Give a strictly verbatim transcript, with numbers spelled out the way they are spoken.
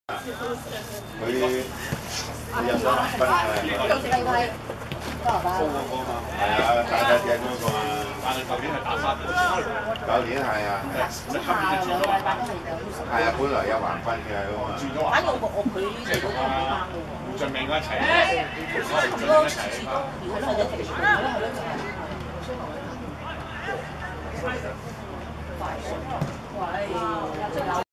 佢佢入咗藍分啊！ 係咪？高啊！ 係啊，大隻隻嗰個啊！ 但係舊年係打三舊年係啊， 下兩個禮拜都未有。 係啊，本來有藍分嘅嗰個。 轉咗反正我我佢哋嗰個冇啱嘅喎。 胡俊明一齊， 差唔多次次都如果細隻停住，係咯係咯就係。快！喂！